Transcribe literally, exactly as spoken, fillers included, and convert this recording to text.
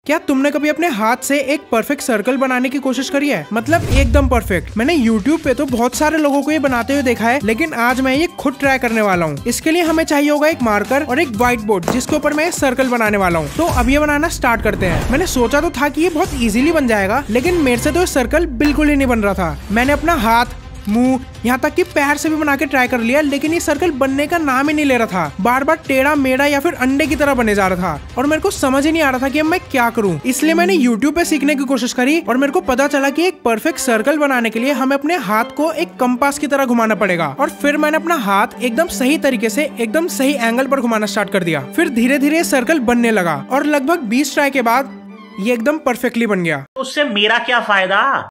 क्या तुमने कभी अपने हाथ से एक परफेक्ट सर्कल बनाने की कोशिश करी है? मतलब एकदम परफेक्ट। मैंने यूट्यूब पे तो बहुत सारे लोगों को ये बनाते हुए देखा है, लेकिन आज मैं ये खुद ट्राई करने वाला हूँ। इसके लिए हमें चाहिए होगा एक मार्कर और एक व्हाइट बोर्ड जिसके ऊपर मैं सर्कल बनाने वाला हूँ। तो अब ये बनाना स्टार्ट करते हैं। मैंने सोचा तो था कि ये बहुत इजीली बन जाएगा, लेकिन मेरे से तो ये सर्कल बिल्कुल ही नहीं बन रहा था। मैंने अपना हाथ, मुंह, यहाँ तक कि पैर से भी बना के ट्राई कर लिया, लेकिन ये सर्कल बनने का नाम ही नहीं ले रहा था। बार बार टेढ़ा मेढ़ा या फिर अंडे की तरह बने जा रहा था और मेरे को समझ ही नहीं आ रहा था कि अब मैं क्या करूं। इसलिए मैंने यूट्यूब पे सीखने की कोशिश करी और मेरे को पता चला कि एक परफेक्ट सर्कल बनाने के लिए हमें अपने हाथ को एक कंपास की तरह घुमाना पड़ेगा। और फिर मैंने अपना हाथ एकदम सही तरीके से एकदम सही एंगल पर घुमाना स्टार्ट कर दिया। फिर धीरे धीरे सर्कल बनने लगा और लगभग बीस ट्राई के बाद ये एकदम परफेक्टली बन गया। उससे मेरा क्या फायदा?